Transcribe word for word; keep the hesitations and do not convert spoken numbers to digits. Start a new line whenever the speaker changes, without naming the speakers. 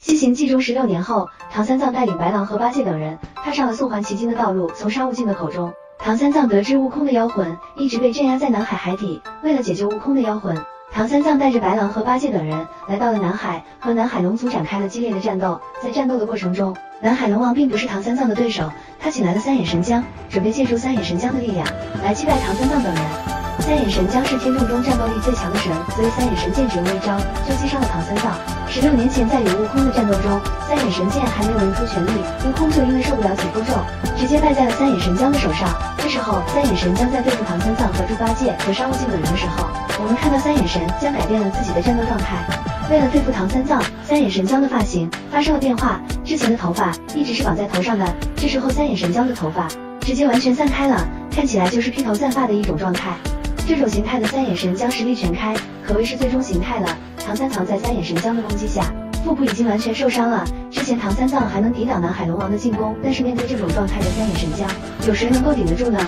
西行冀中十六年后，唐三藏带领白狼和八戒等人踏上了送还奇经的道路。从沙悟净的口中，唐三藏得知悟空的妖魂一直被镇压在南海海底。为了解救悟空的妖魂，唐三藏带着白狼和八戒等人来到了南海，和南海龙族展开了激烈的战斗。在战斗的过程中，南海龙王并不是唐三藏的对手，他请来了三眼神将，准备借助三眼神将的力量来击败唐三藏等人。三眼神将是天众中战斗力最强的神，所以三眼神剑只用一招就击伤了唐三藏。十六年前在与悟空的战斗中，三眼神剑还没有用出全力，悟空就因为受不了紧箍咒，直接败在了三眼神将的手上。这时候，三眼神将在对付唐三藏和猪八戒和沙悟净等人的时候，我们看到三眼神将改变了自己的战斗状态。为了对付唐三藏，三眼神将的发型发生了变化，之前的头发一直是绑在头上的，这时候三眼神将的头发直接完全散开了，看起来就是披头散发的一种状态。这种形态的三眼神将实力全开，可谓是最终形态了。唐三藏在三眼神将的攻击下，腹部已经完全受伤了。之前唐三藏还能抵挡南海龙王的进攻，但是面对这种状态的三眼神将，有谁能够顶得住呢？